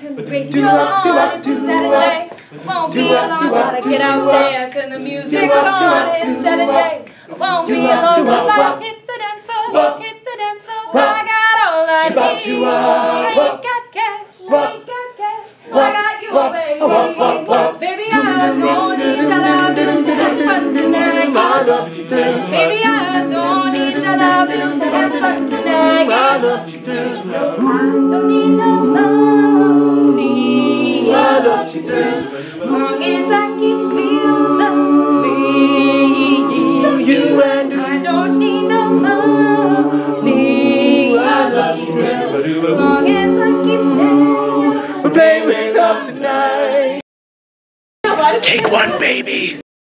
turn the radio on, it's Saturday. Won't be long, gotta get out there, turn the music on, it's Saturday. Won't be long, gotta hit the dance floor, hit the dance floor. I got all I need, I ain't got cash, I ain't got cash. I got you, baby. Baby, I don't need dollar bills to have fun tonight. Baby, I don't need dollar bills to have fun tonight. I don't need no money. As long as I can feel the beat. I don't need no money. I love you.